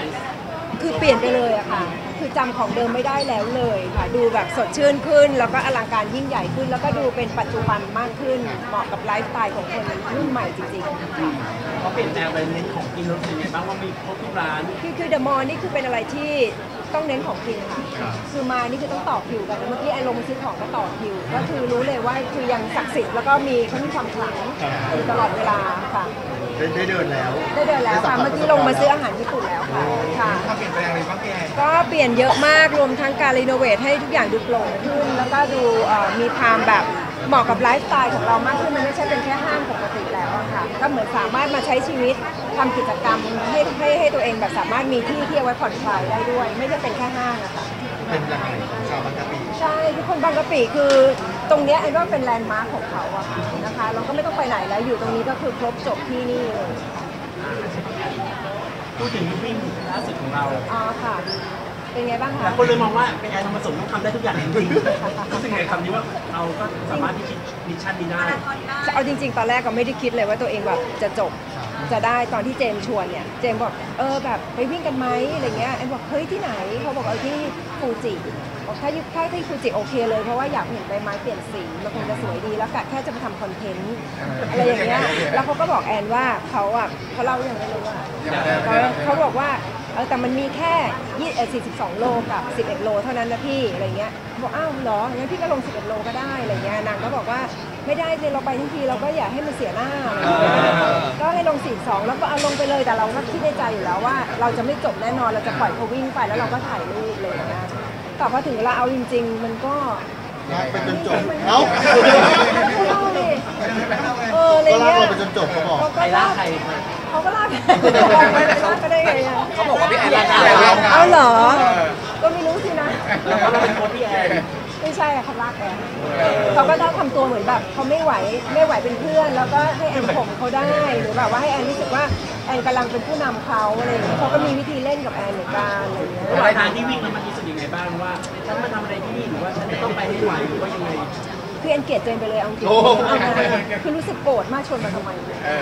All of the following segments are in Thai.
คือเปลี่ยนไปเลยอะค่ะคือจำของเดิมไม่ได้แล้วเลยค่ะดูแบบสดชื่นขึ้นแล้วก็อลังการยิ่งใหญ่ขึ้นแล้วก็ดูเป็นปัจจุบันมากขึ้นเหมาะกับไลฟ์สไตล์ของคนรุ่นใหม่จริงๆค่ะเขาเปลี่ยนแปลงไปเน้นของกินรู้สึกยังไงบ้างว่ามีครบทุกร้านคือเดอะมอลล์นี่คือเป็นอะไรที่ต้องเน้นของกินค่ะคือมานี่คือต้องต่อคิวกันเมื่อกี้ไอ้ลงมาซื้อของก็ต่อคิวก็คือรู้เลยว่าคือยังศักดิ์สิทธิ์แล้วก็เขามีความขลังอยู่ตลอดเวลาค่ะได้เดินแล้วค่ะเมื่อกี้ลงมาซื้ออาหารญี่ปุ่นแล้วค่ะเปลี่ยนแปลงอะไรบ้างพี่แอนก็เปลี่ยนเยอะมากรวมทั้งการรีโนเวทให้ทุกอย่างดูโปร่งขึ้นแล้วก็ดูมีความแบบเหมาะกับไลฟ์สไตล์ของเรามากขึ้นมันไม่ใช่เป็นแค่ห้างปกติแล้วค่ะก็เหมือนสามารถมาใช้ชีวิตทำกิจกรรมให้ตัวเองแบบสามารถมีที่ที่เอาไว้ผ่อนคลายได้ด้วยไม่ใช่เป็นแค่ห้างอะค่ะเป็นยังไงชาวบางกะปิใช่ทุกคนบางกะปิคือตรงเนี้ยไอ้ว่าเป็นแลนด์มาร์คของเขาอะค่ะนะคะเราก็ไม่ต้องไปไหนแล้วอยู่ตรงนี้ก็คือครบจบที่นี่เลยพูดถึงวิ่งล่าสุดของเราอ๋อค่ะเป็นไงบ้างคะแต่คนเลยมองว่าเป็นแอนทองผสมต้องทำได้ทุกอย่างจริงๆรู้สึกไงคำนี้ว่าเราก็สามารถพิชิตมิชชั่นนี้ได้เอาจริงๆตอนแรกก็ไม่ได้คิดเลยว่าตัวเองแบบจะจบจะได้ตอนที่เจมชวนเนี่ยเจมบอกแบบไปวิ่งกันไหมอะไรเงี้ยแอนบอกเฮ้ยที่ไหนเขาบอกที่ฟูจิบอกถ้าที่ฟูจิโอเคเลยเพราะว่าอยากเห็นใบไม้เปลี่ยนสีมันคงจะสวยดีแล้วกะแค่จะไปทำคอนเทนต์อะไรอย่างเงี้ยแล้วเขาก็บอกแอนว่าเขาเล่าอย่างไรรู้ว่าเขาบอกว่าแต่มันมีแค่42โลกับ11โลเท่านั้นนะพี่อะไรเงี้ยบอกอ้าวเหรองั้นพี่ก็ลง11โลก็ได้อะไรเงี้ยนางก็บอกว่าไม่ได้เลยเราไปทั้งทีเราก็อย่าให้มันเสียหน้าอะไรเงี้ยก็ให้ลง42แล้วก็เอาลงไปเลยแต่เราก็คิดในใจอยู่แล้วว่าเราจะไม่จบแน่นอนเราจะปล่อยเขาวิ่งไปแล้วเราก็ถ่ายรูปเลยนะแต่พอถึงเวลาเอาจริงๆมันก็เป็นจนจบเอ้าอะไรเงี้ยเป็นจนจบเขาบอกใครล่าใครเขาก็ลากก็ได้ไงเขาบอกว่าพี่แอนลากเอาเหรอก็ไม่รู้สินะเราเป็นโค้ชพี่แอนไม่ใช่เขาลากแอนเขาก็ต้องทำตัวเหมือนแบบเขาไม่ไหวเป็นเพื่อนแล้วก็ให้แอนข่มเขาได้หรือแบบว่าให้แอนรู้สึกว่าแอนกำลังเป็นผู้นำเขาอะไรอย่างเงี้ยเขาก็มีวิธีเล่นกับแอนเหมือนกันอะไรอย่างเงี้ยรายทางที่วิ่งมันรู้สึกยังไงบ้างว่าฉันมาทำอะไรที่นี่หรือว่าฉันต้องไปให้ไหวหรือว่ายังไงคือแอนเกลียดเจนไปเลยเอาจริงคือรู้สึกโกรธมากชวนมาทำไม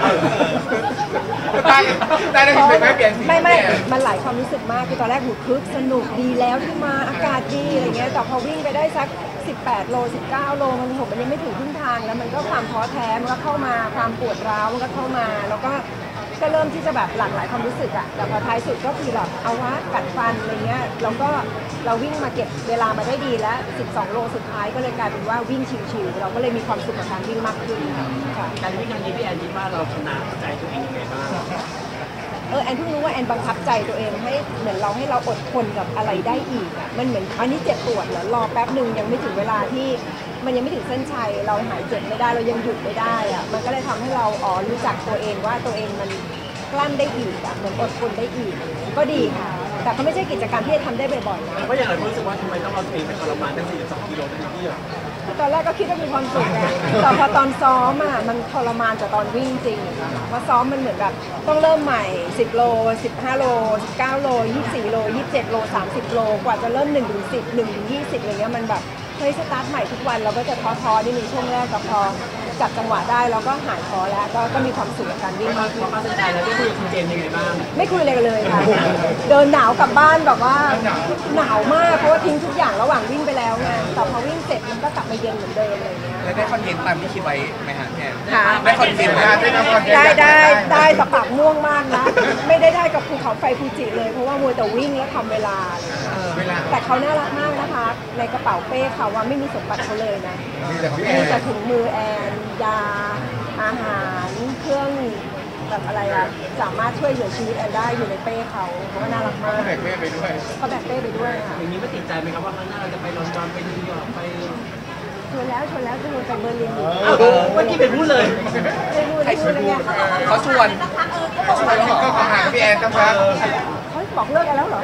ได้รู้สึกไม่เปลี่ยนไม่มันหลายความรู้สึกมากคือตอนแรกหูคึกสนุกดีแล้วที่มาอากาศดีอะไรเงี้ยแต่พอวิ่งไปได้สัก18โล19โลมันยังไม่ถึงครึ่งทางแล้วมันก็ความท้อแท้มันก็เข้ามาความปวดร้าวมันก็เข้ามาแล้วก็เริ่มที่จะแบบหลากหลายความรู้สึกอะแต่พอท้ายสุดก็คือแบบเอาวะกัดฟันอะไรเงี้ยแล้วก็เราวิ่งมาเก็บเวลามาได้ดีแล้ว12โลสุดท้ายก็เลยกลายเป็นว่าวิ่งชิวๆเราก็เลยมีความสุขกับการวิ่งมากขึ้นค่ะการวิ่งครั้งนี้พี่แอนคิดว่าเราชนะใจตัวเองยังไงบ้างแอนเพิ่งรู้ว่าแอนบังคับใจตัวเองให้เหมือนเราให้เราอดทนกับอะไรได้อีกอ่ะมันเหมือนอันนี้เจ็บปวดเหรอรอแป๊บหนึ่งยังไม่ถึงเวลาที่มันยังไม่ถึงเส้นชัยเราหายเจ็บไม่ได้เรายังหยุดไม่ได้อ่ะมันก็เลยทำให้เรารู้จักตัวเองว่าตัวเองมันกลั้นได้อีกอ่ะเหมือนอดทนได้อีกก็ดีค่ะแต่ก็ไม่ใช่กิจกรรมที่จะทำได้บ่อยๆนะเพราะอย่างไรรู้สึกว่าทำไมต้องเอาตัวเองไปทรมานตั้ง42กิโลทั้งที่ตอนแรกก็คิดว่ามีความสุขไงแต่พอตอนซ้อมอ่ะมันทรมานกว่าตอนวิ่งจริงเพราะซ้อมมันเหมือนแบบต้องเริ่มใหม่10โล15โล19โล24โล27โล30โลกว่าจะเริ่ม1ถึง10 1ถึง20อะไรเงี้ยมันแบบเฮ้ยสตาร์ทใหม่ทุกวันเราก็จะท้อๆนิดนึงช่วงแรกแต่พอจับจังหวะได้เราก็หายท้อแล้วก็มีความสุขกับการวิ่งมากขึ้นมาสนใจแล้วได้คุยกับคุณเจมยังไงบ้างไม่คุยอะไรกันเลยค่ะเดินหนาวกลับบ้านแบบว่าหนาวมากเพราะว่าทิ้งทุกอย่างระหว่างวิ่งไปแล้วไงแต่พอวิ่งเสร็จมันก็กลับมาเย็นเหมือนเดิมอะไรเงี้ยแล้วได้คอนเทนต์ตามที่คิดไว้ไหมฮะแอนได้คอนเทนต์ได้แต่ปากม่วงมากนะไม่ได้กับภูเขาไฟฟูจิเลยเพราะว่ามัวแต่วิ่งแล้วทำเวลาแต่เขาน่ารักมากนะคะในกระเป๋าเป้เขาว่าไม่มีสมบัติเขาเลยนะมีแต่ถุงมือแอนยาอาหารเครื่องแบบอะไรอะสามารถช่วยเหลือชีวิตแอนได้อยู่ในเป้เขาน่ารักมากแบกเป้ไปด้วยเขาแบกเป้ไปด้วยค่ะอย่างนี้ไม่ติดใจไหมครับว่าข้างหน้าเราจะไปลอนดอนไปนิวยอร์กไปชวนแล้วจะไปเบอร์ลินเมื่อกี้เป็นพูดเลยให้ชวนไงเขาชวนก็ขอหาพี่แอนครับเขาบอกเลิกกันแล้วเหรอ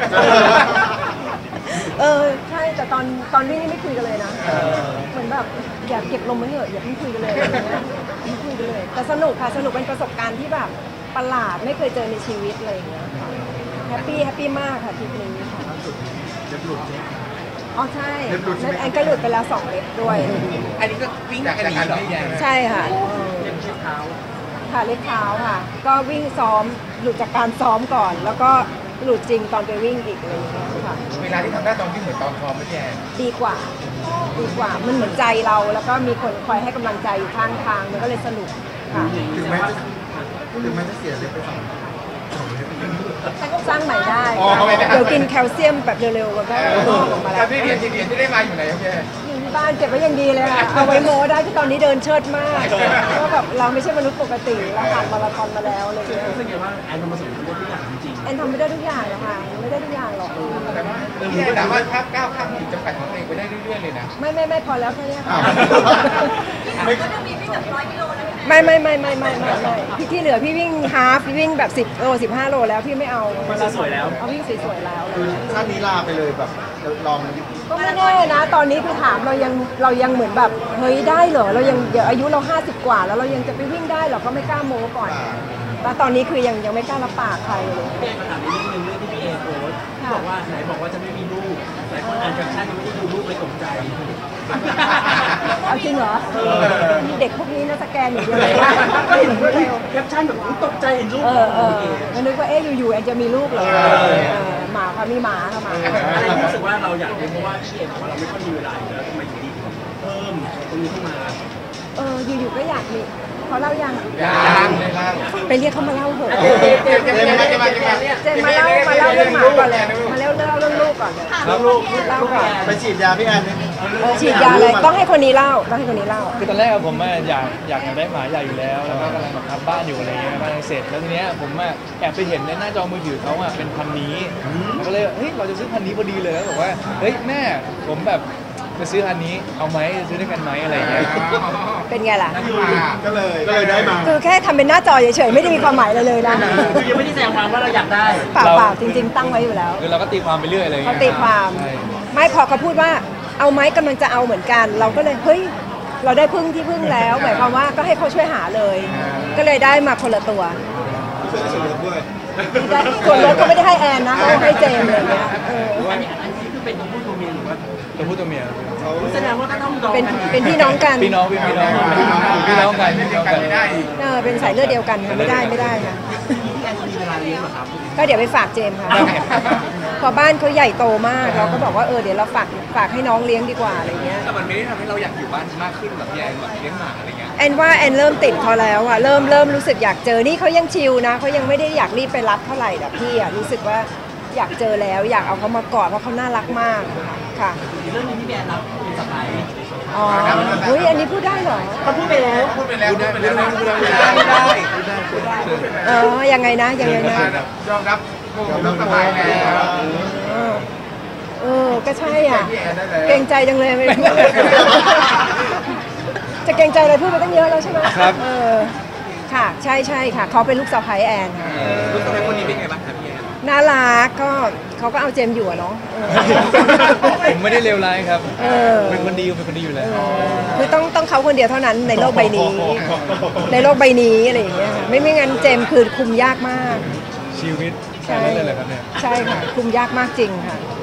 ใช่แต่ตอนวิ่งนี่ไม่คุยกันเลยนะเหมือนแบบอย่าเก็บลมไว้เถอะอย่าเพิ่งคุยกันเลยไม่คุยกันเลยแต่สนุกค่ะสนุกเป็นประสบการณ์ที่แบบประหลาดไม่เคยเจอในชีวิตอะไรอย่างเงี้ยค่ะแฮปปี้มากค่ะทริปนี้ค่ะอ๋อใช่แล้วแอนก็หลุดไปแล้ว2เล็บด้วยอันนี้ก็วิ่งจากการเหรอใช่ค่ะเล็บเท้าค่ะเล็บเท้าค่ะก็วิ่งซ้อมหลุดจากการซ้อมก่อนแล้วก็หลุดจริงตอนไปวิ่งอีกอะไรอย่างเงี้ยค่ะเวลาที่ทำได้ตอนที่เหมือนตอนพร้อมไหมพี่แอนดีกว่ามันเหมือนใจเราแล้วก็มีคนคอยให้กำลังใจอยู่ข้างทางมันก็เลยสนุกค่ะถึงแม้จะเสียเล็บไป2 สร้างใหม่ได้อ๋อไม่ได้เดี๋ยวกินแคลเซียมแบบเร็วๆมันก็ลงมาแล้แล้ว วที่เรียนที่ได้มาอยู่ไหนครับพี่แอนอยู่ที่บ้านเก็บไว้อย่างดีเลยค่ะเอาไว้โม้ได้ที่ตอนนี้เดินเชิดมากเพราะแบบเราไม่ใช่มนุษย์ปกติเราผ่านมาราธอนมาแล้วอะไรอย่างเงี้ยรู้สึกไงว่าแอนทำมาสมได้ทุกอย่างจริงแอนทำไม่ได้ทุกอย่างหรอกค่ะไม่ได้ทุกอย่างหรอกแต่ว่าพี่แอนสามารถก้าวข้ามขีดจำกัดของตัวเองไปได้เรื่อยๆเลยนะไม่พอแล้วแค่เนี้ยค่ะไม่ไม่พี่ที่เหลือพี่วิ่งฮาล์ฟพี่วิ่งแบบ10 โล 15 โลแล้วพี่ไม่เอาๆมันสวยๆแล้วเอาวิ่งสวยๆแล้วคือชาตินี้ลาไปเลยแบบลองก็ไม่แน่นะตอนนี้คือถามเรายังเหมือนแบบเฮ้ยได้เหรอเรายังเดี๋ยวอายุเรา50 กว่าแล้วเรายังจะไปวิ่งได้เหรอก็ไม่กล้าโม้ก่อนแล้วตอนนี้คือยังไม่กล้ารับปากใครเลยพี่เอมาถามในเรื่องหนึงเรื่องที่พี่เอโพสต์บอกว่าไหนบอกว่าจะไม่มีลูกหลายคนอ่านแคปชั่นยังไม่ได้ดูลูกเลยตกใจเอาจริงเหรอมีเด็กพวกนี้นะสแกนอย่างเดียวเลยก็เห็นรวดเร็วแคปชั่นแบบตกใจเห็นรูปแล้วนึกว่าอยู่ๆแอนจะมีลูกเหรอหมาค่ะมีหมาค่ะหมาอะไรที่รู้สึกว่าเราอยากรู้เพราะว่าพี่เอบอกว่าเราไม่ค่อยมีเวลาอยู่แล้วทำไมถึงดีเพิ่มตรงนี้ขึ้นมาอยู่ๆก็อยากมีเขาเล่ายังยังไม่เล่าไปเรียกเขามาเล่าเถอะเจมาเจนมาเล่าเรื่องหมาก่อนเลยมาเล่าเรื่องลูกก่อนเลยแล้วลูกเล่าก่อนไปฉีดยาพี่แอนนี่ฉีดยาเลยต้องให้คนนี้เล่าต้องให้คนนี้เล่าคือตอนแรกอะผมอะอยากได้หมาใหญ่อยู่แล้วแล้วก็กำลังแบบทำบ้านอยู่อะไรเงี้ยบ้านยังเสร็จแล้วทีเนี้ยผมอะแอบไปเห็นในหน้าจอมือถือเขาอะเป็นพันธุ์นี้ก็เลยเฮ้ยเราจะซื้อพันธุ์นี้พอดีเลยแล้วบอกว่าเฮ้ยแม่ผมแบบจะซื้อพันธุ์นี้เอาไหมจะซื้อด้วยกันไหมอะไรเงี้ยเป็นไงล่ะก็เลยได้มาคือแค่ทำเป็นหน้าจอเฉยๆไม่ได้มีความหมายอะไรเลยนะคือยังไม่ได้แสดงความว่าเราอยากได้เปล่าจริง ๆ ตั้งไว้อยู่แล้วคือเราก็ตีความไปเรื่อยอะไรเงี้ยเขาตีความใช่ไม่พอเขาพูดว่าเอาไหมกำลังจะเอาเหมือนกัน เราก็เลยเฮ้ยเราได้พึ่งที่พึ่งแล้วหมายความว่าก็ให้เขาช่วยหาเลย ก็เลยได้มาคนละตัวช่วยได้ส่วนลดด้วยได้ส่วนรถก็ไม่ได้ให้แอนนะเขาให้เจมส์เลยเนี่ยอันนี้คือเป็นตัวผู้ตัวเมียหรือว่าตัวผู้ตัวเมียแสดงว่าก็ต้องดองเป็นพี่น้องกันพี่น้องกันพี่น้องกันไม่ได้อีกเป็นสายเลือดเดียวกันค่ะไม่ได้ค่ะแอนมีเวลาเลี้ยงเหรอครับก็เดี๋ยวไปฝากเจมส์ค่ะพอบ้านเขาใหญ่โตมากเราก็บอกว่าเดี๋ยวเราฝากให้น้องเลี้ยงดีกว่าอะไรเงี้ยแต่มันไม่ได้ทำให้เราอยากอยู่บ้านมากขึ้นแบบพี่แอนแบบเลี้ยงหมาอะไรเงี้ยแอนว่าแอนเริ่มติดเขาแล้วอ่ะเริ่มรู้สึกอยากเจอนี่เขายังชิลนะเขายังไม่ได้อยากรีบไปรับเท่าไหร่แต่พี่อ่ะรู้สึกว่าอยากเจอแล้วอยากเอาเขามากอดเพราะเขาน่ารักมากค่ะเรื่องนี้ที่แอนรับเป็นสะพ้ายอ๋ออุ้ยอันนี้พูดได้เหรอเขาพูดไปแล้วพูดไปแล้วพูดไปแล้วยังไงนะยังไงนะยอมรับสบายแล้วก็ใช่อ่ะพี่แอนได้แล้วเกรงใจจังเลยไม่จะเกรงใจอะไรพูดไปตั้งเยอะแล้วใช่ไหมครับค่ะใช่ค่ะเขาเป็นลูกสะใภ้แอนค่ะลูกสะใภ้คนนี้เป็นไงบ้างครับพี่แอนน่ารักก็เขาก็เอาเจมส์อยู่อะเนาะผมไม่ได้เลวร้ายครับเป็เป็นคนดีอยู่แล้วคือต้องเขาคนเดียวเท่านั้นในโลกใบนี้ ในโลกใบนี้อะไรอย่างเงี้ยค่ะไม่งั้นเจมส์คือคุมยากมากชีวิตแค่นั้นเลยเหรอครับเนี่ยใช่ค่ะคุมยากมากจริงค่ะ